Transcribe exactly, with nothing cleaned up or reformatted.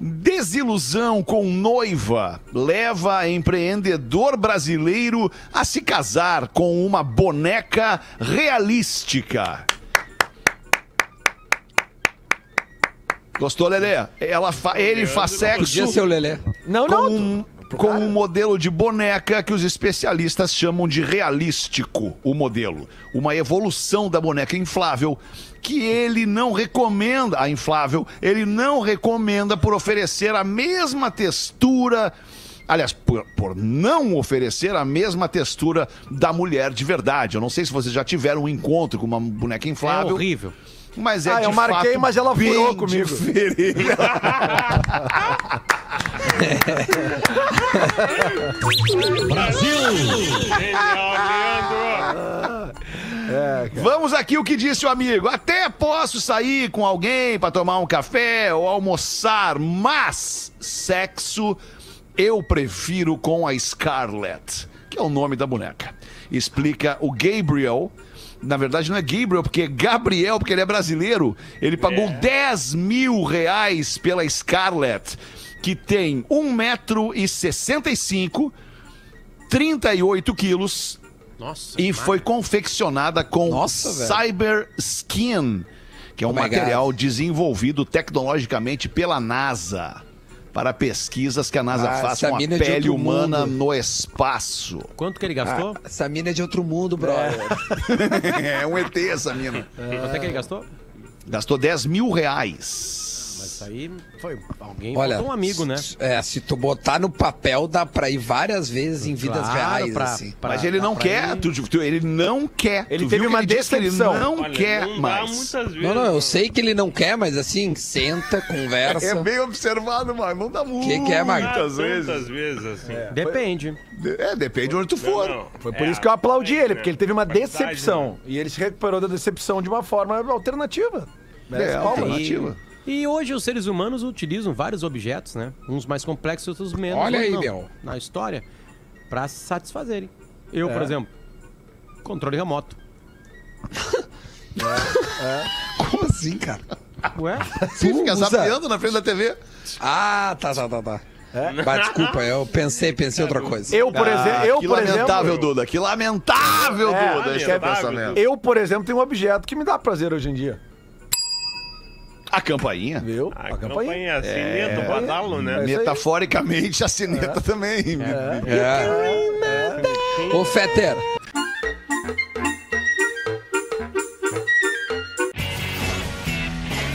Desilusão com noiva leva empreendedor brasileiro a se casar com uma boneca realística. Gostou, Lelê? Ela fa... Ele faz sexo Podia ser o Lelê. Não, com, não. um, com um modelo de boneca que os especialistas chamam de realístico, o modelo. Uma evolução da boneca inflável que ele não recomenda, a inflável, ele não recomenda por oferecer a mesma textura, aliás, por, por não oferecer a mesma textura da mulher de verdade. Eu não sei se vocês já tiveram um encontro com uma boneca inflável. É horrível. Mas é Ah, de eu marquei, fato mas ela bem furou comigo. diferente. Vamos aqui o que disse o amigo. Até posso sair com alguém para tomar um café ou almoçar, mas sexo eu prefiro com a Scarlett, que é o nome da boneca. Explica o Gabriel. Na verdade não é Gabriel, porque é Gabriel, porque ele é brasileiro. Ele pagou é. dez mil reais pela Scarlett, que tem um metro e sessenta e cinco, trinta e oito quilos. Nossa, e foi confeccionada com Nossa, Cyber Skin, que é um oh material desenvolvido tecnologicamente pela NASA para pesquisas que a NASA ah, faz com a pele humana mundo. no espaço. Quanto que ele gastou? Ah, essa mina é de outro mundo, brother. É, é um E T essa mina. É. Quanto é que ele gastou? Gastou dez mil reais. Mas isso aí foi alguém, Olha, um amigo, né? É, se tu botar no papel, dá pra ir várias vezes em vidas claro, reais, pra, assim. Pra, Mas ele não quer, tu, tu, ele não quer. Ele tu teve uma ele decepção. Ele não Olha, quer não mais. Muitas vezes, não, não, eu sei que ele não quer, mas assim, senta, conversa. É bem observado, mas não dá muito. Que que é, Magno? Muitas vezes. Muitas vezes, assim. É, depende. É, depende de onde tu for. Não, não. Foi por é, isso que eu aplaudi é, ele, porque ele teve uma decepção. Né? E ele se recuperou da decepção de uma forma alternativa. É, alternativa. E hoje os seres humanos utilizam vários objetos, né? Uns mais complexos, outros menos. Olha aí, não, meu. Na história, pra se satisfazerem. Eu, é. por exemplo, controle remoto. É, é. Como assim, cara? Ué? Você fica zapeando na frente da T V? Ah, tá, tá, tá, tá. É? Mas, desculpa, eu pensei, pensei outra coisa. Eu, por exemplo, ah, eu, que por lamentável, exemplo, Duda. Que lamentável, é, Duda, esse é pensamento. Eu, por exemplo, tenho um objeto que me dá prazer hoje em dia. A campainha. Viu? A, a campainha. A sineta, o badalo, né? É Metaforicamente, a sineta é. também. É. É. É. Ô, Fetter,